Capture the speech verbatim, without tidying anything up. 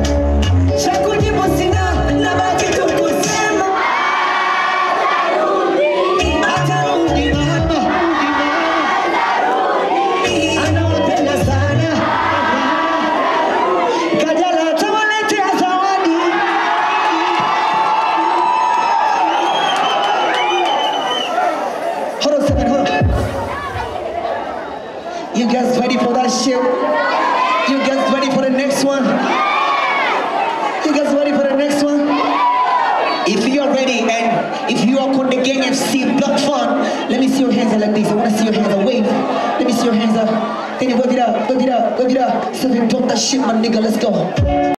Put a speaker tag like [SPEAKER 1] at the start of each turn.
[SPEAKER 1] You guys ready for that shit? You guys ready for the next one? You guys ready for the next one? If you are ready and if you are on the Gang F C Blood Fun, let me see your hands up like this. I want to see your hands up. Wave. Let me see your hands up. Can you wave it up? Wave it up. Wave it up. So if you drop that shit, my nigga, let's go.